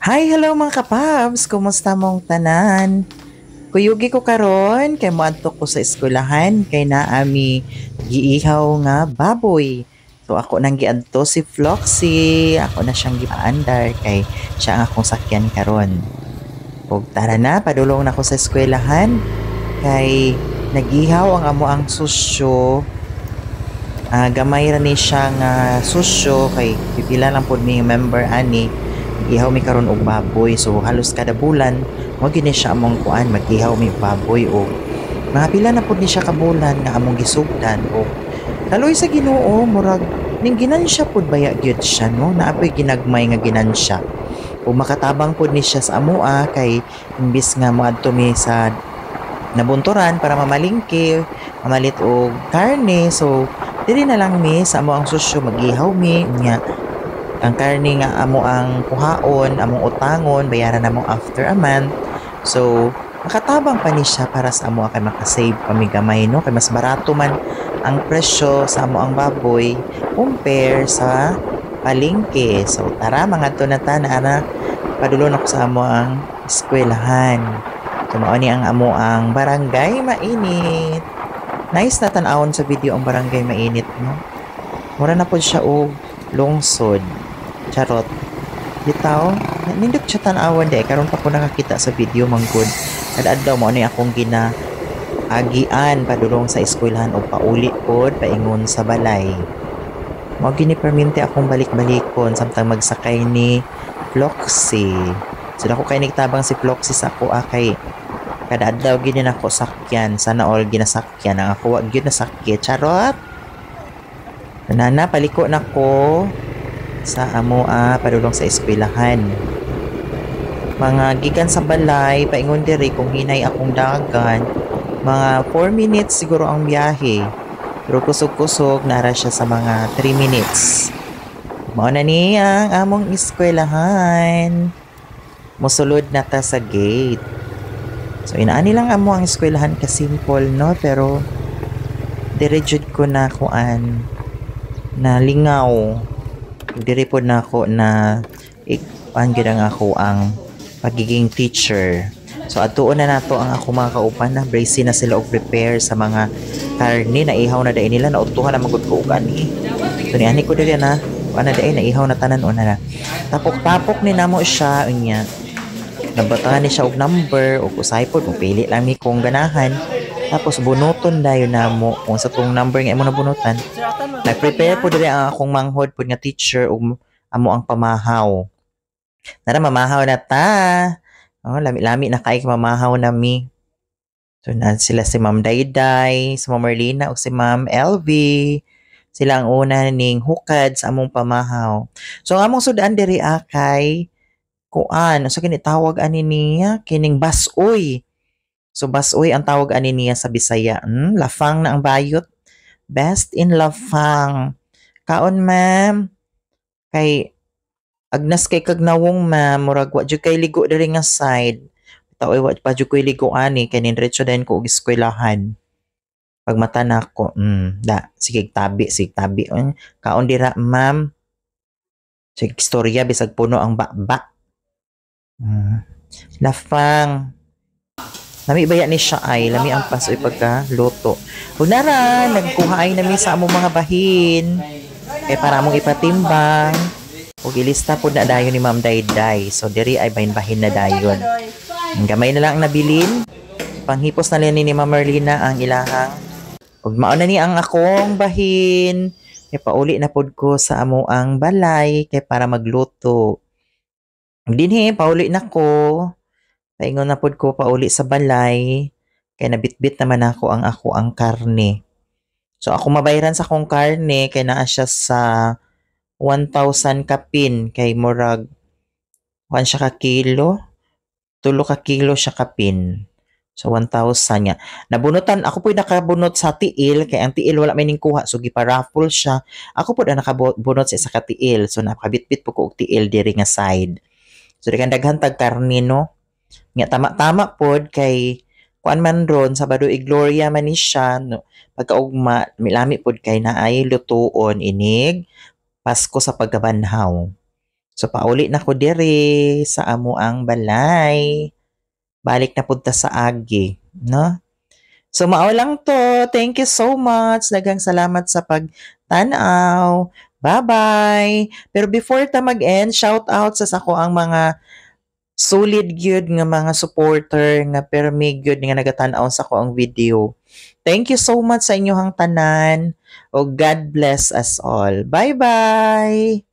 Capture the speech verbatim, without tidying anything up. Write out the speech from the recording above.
Hi, hello mga kapabs! Kumusta mong tanan? Kuyugi ko karon kay moadto ko sa eskwelahan kay naami giihaw nga baboy. So ako nang giadto si Floxy, ako na siyang gipaandar kay siya ang akong sakyan karon. Ug tara na, padulong na ko sa eskwelahan kay nagihaw ang amo ang susyo. Ah, gamay ra ni siya nga susyo kay pipila lang pud mi member ani ihaw mi karon og baboy. So halos kada bulan mo gini siya among kuan magihaw mi baboy o mga pila na pud ni siya ka bulan nga among gisugdan o kaloy sa Ginoo murag ning ginansya pud baya gyud siya no naapoy ginagmay nga ginansya o makatabang pud ni siya sa amoa kay imbis nga moadto mi sa nabunturan para mamalingki mamalit og karne. So diri na lang mi sa amo ang susyo magihaw mi nya ang karne nga amo ang kuhaon, among utangon, bayaran namo after a month. So, makatabang pa ni siya para sa amo kay makasave kami gamay no kay mas barato man ang presyo sa amo ang baboy compare sa palengke. So, tara mga to na ta na padulon ako sa amo ang eskwelahan. So, mao ni ang amo ang barangay mainit. Nice na tan-awon sa video ang barangay mainit no. Mura na po siya og lungsod. Charot. Bitaw, nindot siya tan-awan di karon pa ko nakakita sa video manggod. Kadadlaw mo ni akong gina agian padulong sa eskwelahan o pauli pod paingon sa balay. Mao gini perminti akong balik-balikon samtang magsakay ni Floxy. Sila ko kay nigtabang si Floxy sa ako akay kadadlaw gini nako sakyan. Sana all ginasakyan ang ako wa gyud nasakyan. Charot. Nana paliko nako sa amo ah, padulong sa eskwelahan. Mga gikan sa balay, paingon diri kung hinay akong dagan, mga four minutes siguro ang biyahe. Pero kusog-kusog, nara siya sa mga three minutes. Mao na niya ang among eskwelahan. Musulod na ta sa gate. So inaani lang amo ang eskwelahan ka simple no, pero direjud ko na kuan na lingaw. Diri po na ako na ikuan gid ang ako ang pagiging teacher. So atuon na nato ang ako mga kauban na brace na sila og prepare sa mga karne na ihaw na dai nila na utuhan na magud ko og ani. So ni ani ko diri na ana dai na ihaw na tanan una na. Tapok-tapok ni namo siya unya. Nabatahan ni siya og number o usay pod kung pili lang mi kung ganahan. Tapos bunuton dayon namo kung sa tong number nga imo na bunutan. Nag-prepare po diri ang akong manghod po nga teacher ug amo ang pamahaw. Nara mamahaw na ta. Oh, lami-lami na kay mamahaw na mi. So na sila si Ma'am Dayday, si Ma'am Marlina ug si Ma'am L V. Sila ang una ning hukad sa among pamahaw. So ang among sudan diri akay kuan, so kini tawag ani niya kining basoy. So basoy ang tawag ani niya sa Bisaya. Hmm, lafang na ang bayot. Best in lafang. Kaon ma'am. Kay agnas kay kagnawong ma'am, murag wa jud kay ligo diri nga side. Taoy wa pa jud koy ligo ani kay nindiretso dayon ko og eskwelahan. Pag mata nako, mm, da sige tabi, sige tabi. Kaon dira ma'am. Sige istorya bisag puno ang ba-ba. Hmm. Lafang. Nami baya ni siya ay, lami ang pasoy pagka luto. Kung nara, nagkuha ay nami sa among mga bahin. Kaya para mong ipatimbang. O ilista po na dayon ni Ma'am Dayday. So, diri ay bahin-bahin na dayon. Ang gamay na lang ang nabilin. Panghipos na lang ni Ma'am Marlina ang ilahang. Ug mao na ni ang akong bahin. Kaya pauli na pod ko sa amo ang balay. Kaya para magluto. Dinhi, pauli na ko. Paingon na pod ko pauli sa balay kay nabitbit naman ako ang ako ang karne. So ako mabayaran sa akong karne kay naa siya sa one thousand kapin kay murag one siya ka kilo, tulo ka kilo siya kapin. So one thousand nga. Nabunutan ako po'y nakabunot sa tiil kay ang tiil wala may ning kuha so giparaffle siya. Ako po na nakabunot sa isa ka tiil so nakabitbit po ko og tiil diri nga side. So di kan daghan tag karne no. Nga tama-tama pod kay kuan man ron Sabado y Gloria man ni siya no, pagkaugma milami pod kay naay lutuon inig Pasko sa pagkabanhaw. So pauli na ko diri sa amo ang balay. Balik na punta sa agi, no? So mao lang to. Thank you so much. Daghang salamat sa pagtanaw. Bye-bye. Pero before ta mag-end, shout out sa sako ang mga solid gyud nga mga supporter nga permi gyud nga nagatanaw sa ko ang video. Thank you so much sa inyohang tanan. O God bless us all. Bye-bye.